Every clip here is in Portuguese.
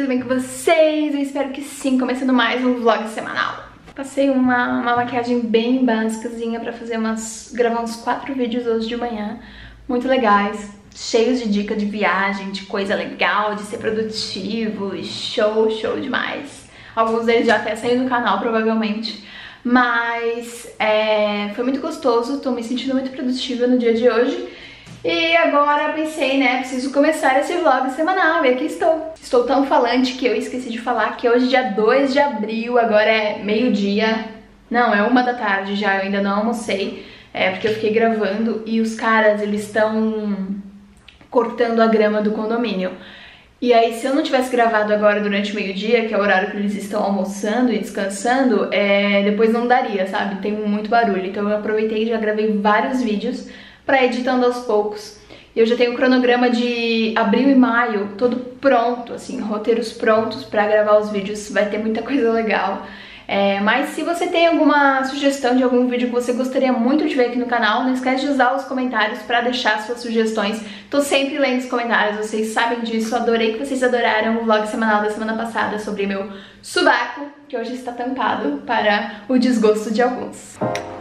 tudo bem com vocês? Eu espero que sim, começando mais um vlog semanal. Passei uma maquiagem bem básicazinha pra gravar uns 4 vídeos hoje de manhã, muito legais, cheios de dica de viagem, de coisa legal, de ser produtivo, show demais. Alguns deles já até saíram no canal, provavelmente. Mas foi muito gostoso, tô me sentindo muito produtiva no dia de hoje. E agora pensei, né, preciso começar esse vlog semanal, e aqui estou. Estou tão falante que eu esqueci de falar que hoje, dia 2 de abril, agora é meio-dia. Não, é 1 da tarde já, eu ainda não almocei, porque eu fiquei gravando e os caras, eles estão cortando a grama do condomínio. E aí, se eu não tivesse gravado agora durante o meio-dia, que é o horário que eles estão almoçando e descansando, depois não daria, sabe? Tem muito barulho. Então eu aproveitei e já gravei vários vídeos pra editando aos poucos. Eu já tenho o cronograma de abril e maio todo pronto, assim, roteiros prontos pra gravar os vídeos. Vai ter muita coisa legal. Mas se você tem alguma sugestão de algum vídeo que você gostaria muito de ver aqui no canal, não esquece de usar os comentários pra deixar suas sugestões. Tô sempre lendo os comentários, vocês sabem disso. Adorei que vocês adoraram o vlog semanal da semana passada sobre meu sovaco, que hoje está tampado para o desgosto de alguns.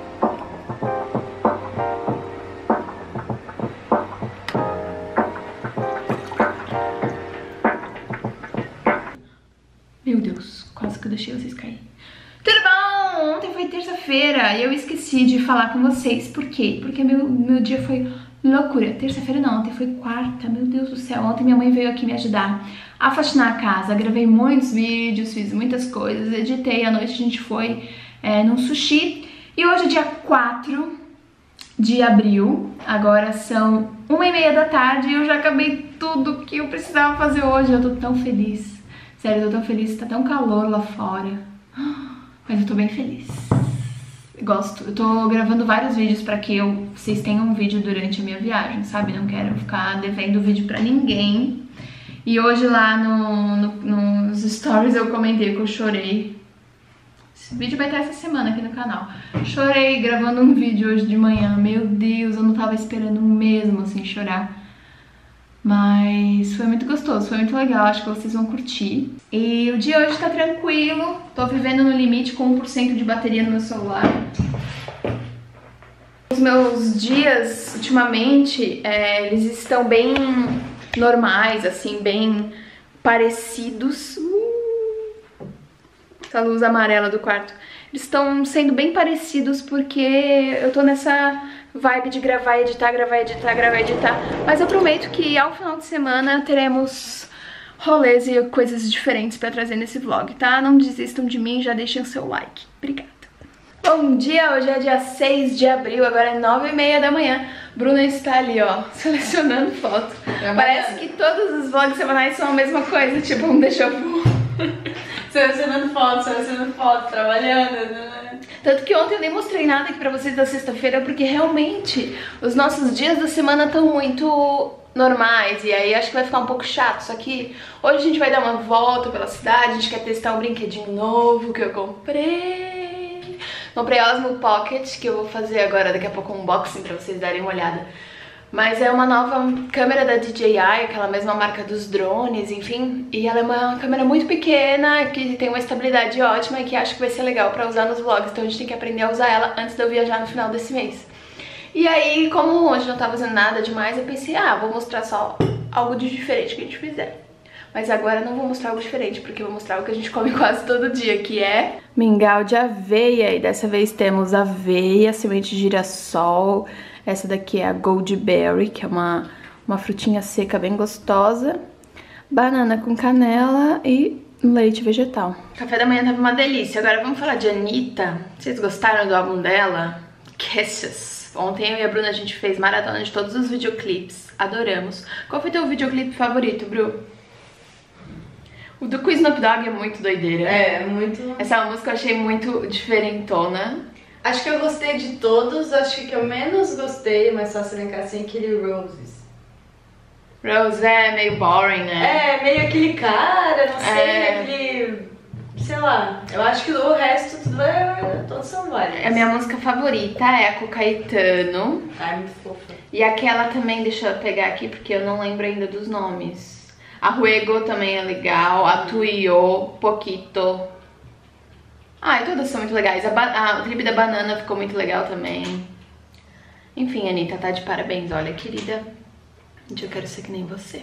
Meu Deus, quase que eu deixei vocês caírem. Tudo bom? Ontem foi terça-feira e eu esqueci de falar com vocês. Por quê? Porque meu dia foi loucura. Terça-feira não, ontem foi quarta. Meu Deus do céu, ontem minha mãe veio aqui me ajudar a faxinar a casa. Gravei muitos vídeos, fiz muitas coisas, editei. À noite a gente foi num sushi. E hoje é dia 4 de abril. Agora são 1h30 da tarde e eu já acabei tudo que eu precisava fazer hoje. Eu tô tão feliz. Sério, eu tô tão feliz, tá tão calor lá fora, mas eu tô bem feliz. Gosto, eu tô gravando vários vídeos pra que vocês tenham um vídeo durante a minha viagem, sabe? Não quero ficar devendo vídeo pra ninguém. E hoje lá nos stories eu comentei que eu chorei. Esse vídeo vai estar essa semana aqui no canal. Chorei gravando um vídeo hoje de manhã, meu Deus, eu não tava esperando mesmo assim chorar. Mas foi muito gostoso, foi muito legal, acho que vocês vão curtir. E o dia hoje tá tranquilo, tô vivendo no limite com 1% de bateria no meu celular. Os meus dias, ultimamente, eles estão bem normais, assim, bem parecidos. Essa luz amarela do quarto. Eles estão sendo bem parecidos porque eu tô nessa vibe de gravar, editar, gravar, editar, gravar, editar. Mas eu prometo que ao final de semana teremos rolês e coisas diferentes pra trazer nesse vlog, tá? Não desistam de mim, já deixem o seu like. Obrigada. Bom dia, hoje é dia 6 de abril, agora é 9h30 da manhã. Bruna está ali, ó, selecionando foto. Parece que todos os vlogs semanais são a mesma coisa, tipo um déjà vu. Selecionando foto, trabalhando. Tanto que ontem eu nem mostrei nada aqui pra vocês da sexta-feira, porque realmente os nossos dias da semana estão muito normais, e aí acho que vai ficar um pouco chato. Só que hoje a gente vai dar uma volta pela cidade, a gente quer testar um brinquedinho novo que eu comprei. Comprei Osmo Pocket, que eu vou fazer agora, daqui a pouco um unboxing pra vocês darem uma olhada. Mas é uma nova câmera da DJI, aquela mesma marca dos drones, enfim. E ela é uma câmera muito pequena, que tem uma estabilidade ótima e que acho que vai ser legal pra usar nos vlogs. Então a gente tem que aprender a usar ela antes de eu viajar no final desse mês. E aí, como hoje não tava fazendo nada demais, eu pensei, vou mostrar só algo de diferente que a gente fizer. Mas agora eu não vou mostrar algo diferente, porque eu vou mostrar o que a gente come quase todo dia, que é mingau de aveia. E dessa vez temos aveia, semente de girassol. Essa daqui é a Goldberry, que é uma frutinha seca bem gostosa. Banana com canela e leite vegetal. Café da manhã tava uma delícia. Agora vamos falar de Anitta. Vocês gostaram do álbum dela? Kisses. Ontem eu e a Bruna a gente fez maratona de todos os videoclipes. Adoramos. Qual foi teu videoclipe favorito, Bru? O do Snoop Dogg é muito doideira. Muito. Essa música eu achei muito diferentona. Acho que eu gostei de todos, acho que eu menos gostei, mas só se lembrar assim, aquele Roses. Rose é meio boring, né? Meio aquele cara, não sei, aquele... sei lá, eu acho que o resto tudo todos são vários. A minha música favorita é a com Caetano. Ai, muito fofa. E aquela também, deixa eu pegar aqui porque eu não lembro ainda dos nomes. A Ruego também é legal, a Tuyo, Poquito. Ah, e todas são muito legais. O clipe da banana ficou muito legal também. Enfim, Anitta, tá de parabéns. Olha, querida, eu quero ser que nem você.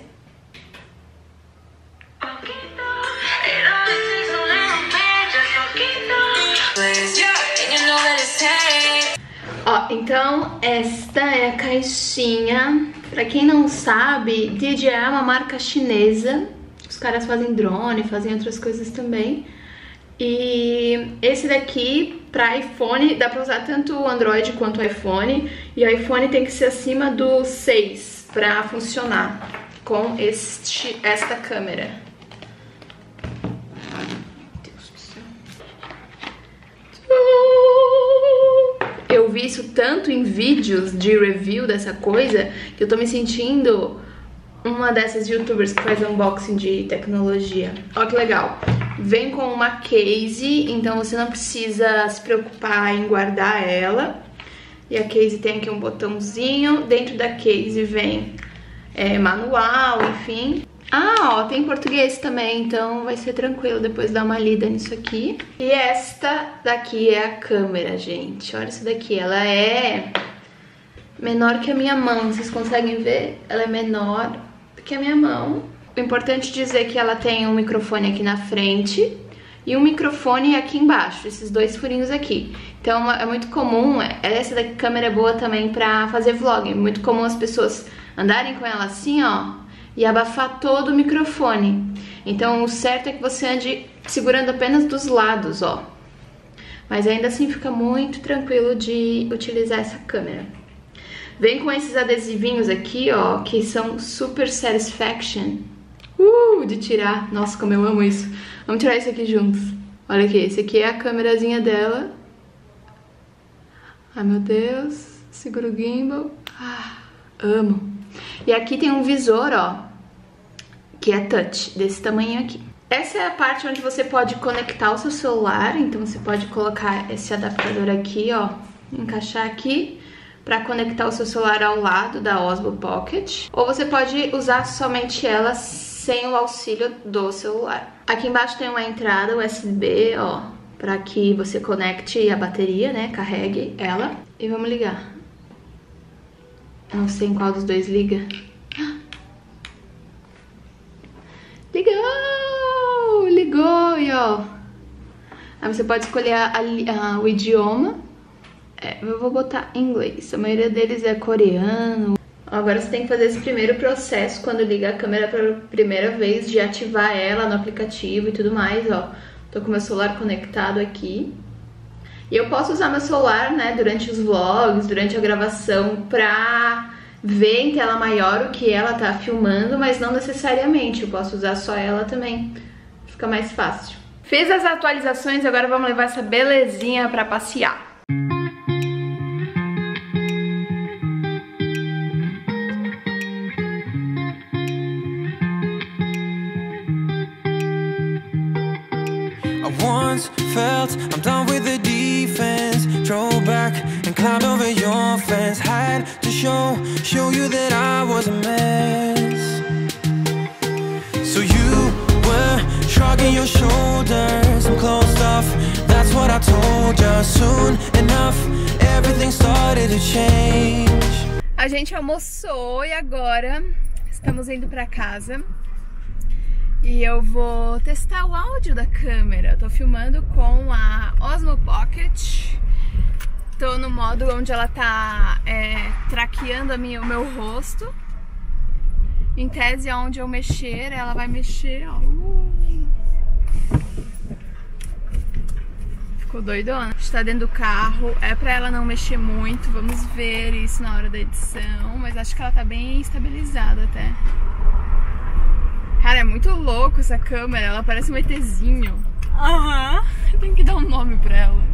Ó, então esta é a caixinha. Pra quem não sabe, DJI é uma marca chinesa. Os caras fazem drone, fazem outras coisas também. E esse daqui, pra iPhone, dá pra usar tanto o Android quanto o iPhone. E o iPhone tem que ser acima do 6 pra funcionar com esta câmera. Ai, meu Deus do céu. Eu vi isso tanto em vídeos de review dessa coisa que eu tô me sentindo uma dessas youtubers que faz unboxing de tecnologia. Olha que legal. Vem com uma case, então você não precisa se preocupar em guardar ela. E a case tem aqui um botãozinho. Dentro da case vem manual, enfim. Ah, ó, tem português também, então vai ser tranquilo depois dar uma lida nisso aqui. E esta daqui é a câmera, gente. Olha isso daqui, ela é menor que a minha mão, vocês conseguem ver? Ela é menor que a minha mão. O importante é dizer que ela tem um microfone aqui na frente e um microfone aqui embaixo, esses dois furinhos aqui. Então é muito comum, essa daqui, câmera é boa também pra fazer vlog. É muito comum as pessoas andarem com ela assim, ó, e abafar todo o microfone. Então o certo é que você ande segurando apenas dos lados, ó. Mas ainda assim fica muito tranquilo de utilizar essa câmera. Vem com esses adesivinhos aqui, ó, que são Super Satisfaction. De tirar. Nossa, como eu amo isso. Vamos tirar isso aqui juntos. Olha aqui, esse aqui é a câmerazinha dela. Ai, meu Deus. Segura o gimbal. Ah, amo. E aqui tem um visor, ó, que é touch, desse tamanho aqui. Essa é a parte onde você pode conectar o seu celular. Então você pode colocar esse adaptador aqui, ó, encaixar aqui para conectar o seu celular ao lado da Osmo Pocket. Ou você pode usar somente ela sem o auxílio do celular. Aqui embaixo tem uma entrada USB, ó, para que você conecte a bateria, né, carregue ela. E vamos ligar. Eu não sei em qual dos dois liga. Ligou! Ligou, e ó. Aí você pode escolher o idioma. Eu vou botar inglês. A maioria deles é coreano. Agora você tem que fazer esse primeiro processo quando liga a câmera pela primeira vez, de ativar ela no aplicativo e tudo mais, ó. Tô com meu celular conectado aqui. E eu posso usar meu celular, né, durante os vlogs, durante a gravação, pra ver em tela maior o que ela tá filmando, mas não necessariamente. Eu posso usar só ela também. Fica mais fácil. Fiz as atualizações, agora vamos levar essa belezinha pra passear. Once felt I'm done with the defense. Drove back and climbed over your fence. Had to show you that I was a mess. So you were shrugging your shoulders and closed off. That's what I told you. Soon enough, everything started to change. A gente almoçou e agora estamos indo pra casa. E eu vou testar o áudio da câmera. Eu tô filmando com a Osmo Pocket. Tô no modo onde ela tá traqueando o meu rosto. Em tese, onde eu mexer, ela vai mexer, ó. Ficou doidona. A gente tá dentro do carro. É pra ela não mexer muito. Vamos ver isso na hora da edição. Mas acho que ela tá bem estabilizada até. Cara, é muito louco essa câmera, ela parece um ETzinho. Aham, eu tenho que dar um nome pra ela.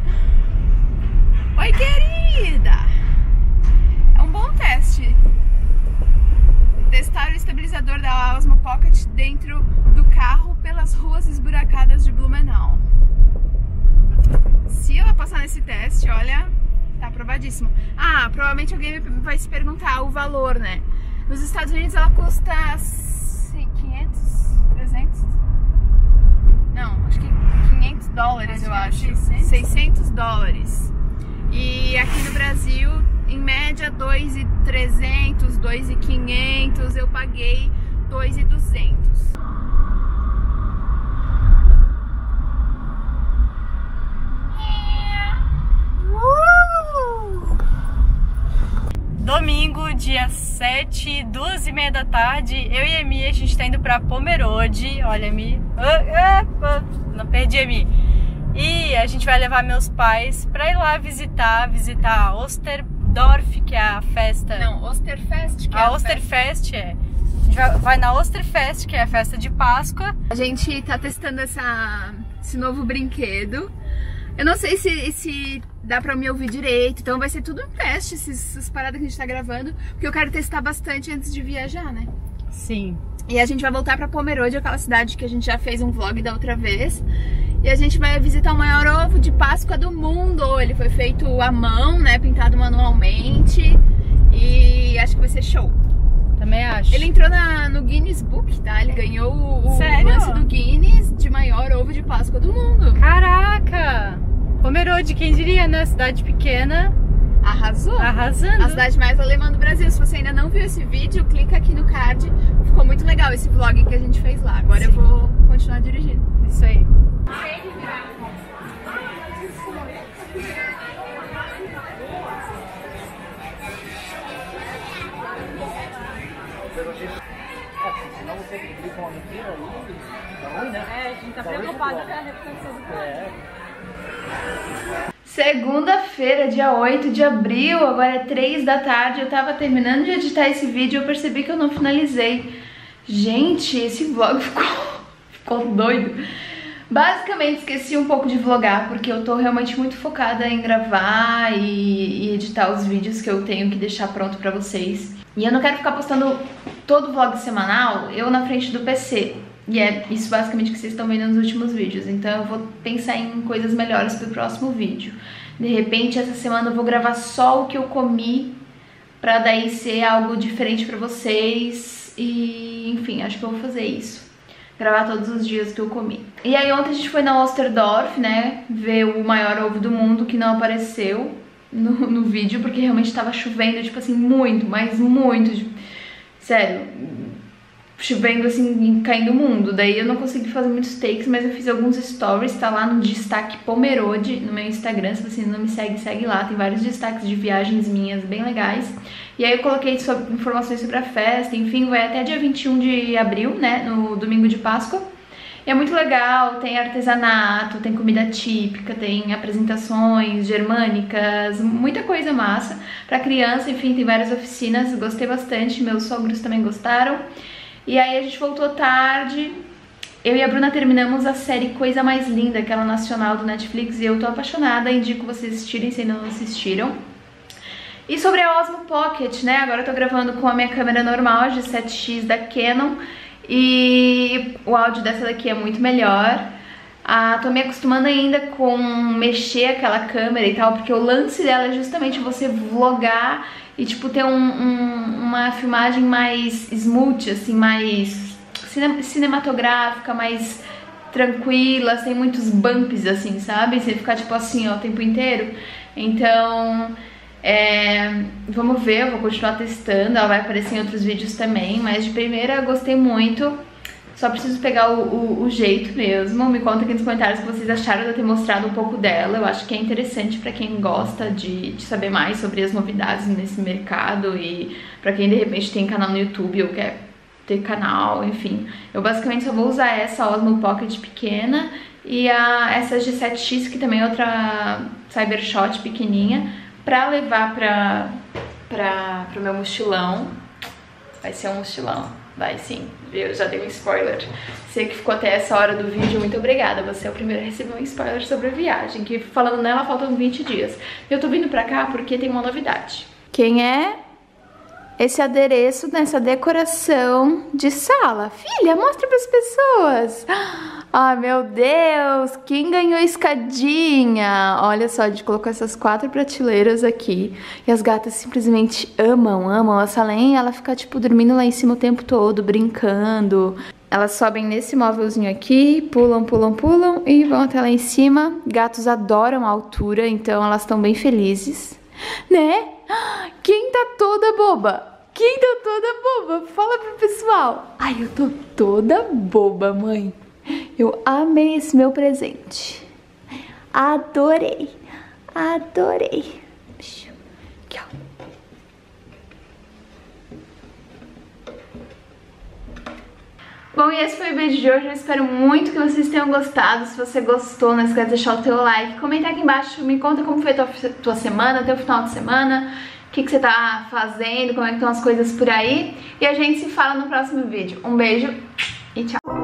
Oi, querida! É um bom teste. Testar o estabilizador da Osmo Pocket dentro do carro pelas ruas esburacadas de Blumenau. Se ela passar nesse teste, olha, tá aprovadíssimo. Ah, provavelmente alguém vai se perguntar o valor, né? Nos Estados Unidos ela custa 500 300? Não, acho que 500 dólares, eu acho. 600 dólares. E aqui no Brasil, em média, 2.300, 2.500, eu paguei 2.200. Domingo, dia 7, 2h30 da tarde, eu e a Mi, a gente tá indo pra Pomerode. Olha, Mi, não perdi a Mi. E a gente vai levar meus pais pra ir lá visitar Osterdorf, que é a festa... Não, Osterfest, que é a Osterfest, é. A gente vai na Osterfest, que é a festa de Páscoa. A gente tá testando esse novo brinquedo. Eu não sei se dá pra me ouvir direito, então vai ser tudo um teste, essas paradas que a gente tá gravando, porque eu quero testar bastante antes de viajar, né? Sim. E a gente vai voltar pra Pomerode, aquela cidade que a gente já fez um vlog da outra vez. E a gente vai visitar o maior ovo de Páscoa do mundo. Ele foi feito à mão, né, pintado manualmente. E acho que vai ser show. Também acho. Ele entrou no Guinness Book, tá? Ele ganhou o lance do Guinness de maior ovo de Páscoa do mundo. Caraca! Pomerode, quem diria, né? Cidade pequena. Arrasou. Arrasando. A cidade mais alemã do Brasil. Se você ainda não viu esse vídeo, clica aqui no card. Ficou muito legal esse vlog que a gente fez lá. Agora Sim. Eu vou continuar dirigindo. Isso aí. Senão você clica uma mentira ali, tá ruim, né? É, a gente tá preocupado com a reputação do cara. Segunda-feira, dia 8 de abril, agora é 3 da tarde, eu tava terminando de editar esse vídeo e eu percebi que eu não finalizei. Gente, esse vlog ficou doido. Basicamente esqueci um pouco de vlogar, porque eu tô realmente muito focada em gravar e editar os vídeos que eu tenho que deixar pronto pra vocês. E eu não quero ficar postando todo vlog semanal, eu na frente do PC. E é isso basicamente que vocês estão vendo nos últimos vídeos. Então eu vou pensar em coisas melhores pro próximo vídeo. De repente essa semana eu vou gravar só o que eu comi, pra daí ser algo diferente pra vocês. E enfim, acho que eu vou fazer isso. Gravar todos os dias que eu comi. E aí ontem a gente foi na Osterdorf, né, ver o maior ovo do mundo, que não apareceu no vídeo, porque realmente tava chovendo, tipo assim, muito, mas muito, sério, chovendo assim, caindo o mundo. Daí eu não consegui fazer muitos takes, mas eu fiz alguns stories, tá lá no destaque Pomerode, no meu Instagram. Se você não me segue, segue lá, tem vários destaques de viagens minhas bem legais. E aí eu coloquei informações sobre a festa, enfim, vai até dia 21 de abril, né, no domingo de Páscoa. E é muito legal, tem artesanato, tem comida típica, tem apresentações germânicas, muita coisa massa pra criança, enfim, tem várias oficinas, gostei bastante, meus sogros também gostaram. E aí a gente voltou tarde, eu e a Bruna terminamos a série Coisa Mais Linda, aquela nacional do Netflix, e eu tô apaixonada, indico vocês assistirem se ainda não assistiram. E sobre a Osmo Pocket, né, agora eu tô gravando com a minha câmera normal, de 7x da Canon, e o áudio dessa daqui é muito melhor. Tô me acostumando ainda com mexer aquela câmera e tal, porque o lance dela é justamente você vlogar e tipo ter uma filmagem mais smooth, assim, mais cinematográfica, mais tranquila, sem muitos bumps, assim, sabe? Você ficar tipo assim, ó, o tempo inteiro. Então, vamos ver, eu vou continuar testando, ela vai aparecer em outros vídeos também, mas de primeira eu gostei muito. Só preciso pegar o jeito mesmo. Me conta aqui nos comentários o que vocês acharam de eu ter mostrado um pouco dela. Eu acho que é interessante pra quem gosta de saber mais sobre as novidades nesse mercado, e pra quem de repente tem canal no YouTube ou quer ter canal, enfim. Eu basicamente só vou usar essa Osmo Pocket pequena e essa G7X, que também é outra Cybershot pequenininha, pra levar pro meu mochilão. Vai ser um mochilão. Vai sim, eu já dei um spoiler. Você que ficou até essa hora do vídeo, muito obrigada. Você é o primeiro a receber um spoiler sobre a viagem, que falando nela faltam 20 dias. Eu tô vindo pra cá porque tem uma novidade. Quem é esse adereço nessa decoração de sala? Filha, mostra pras pessoas. Ai, meu Deus, quem ganhou a escadinha? Olha só, a gente colocou essas 4 prateleiras aqui e as gatas simplesmente amam a Salem. Ela fica, tipo, dormindo lá em cima o tempo todo, brincando. Elas sobem nesse móvelzinho aqui, pulam, pulam, pulam e vão até lá em cima. Gatos adoram a altura, então elas estão bem felizes. Né? Quem tá toda boba? Quem tá toda boba? Fala pro pessoal. Ai, eu tô toda boba, mãe. Eu amei esse meu presente. Adorei. Adorei. Aqui, ó. Bom, e esse foi o vídeo de hoje. Eu espero muito que vocês tenham gostado. Se você gostou, não esquece de deixar o teu like. Comenta aqui embaixo, me conta como foi a tua semana, teu final de semana. O que você tá fazendo, como é que estão as coisas por aí. E a gente se fala no próximo vídeo. Um beijo e tchau.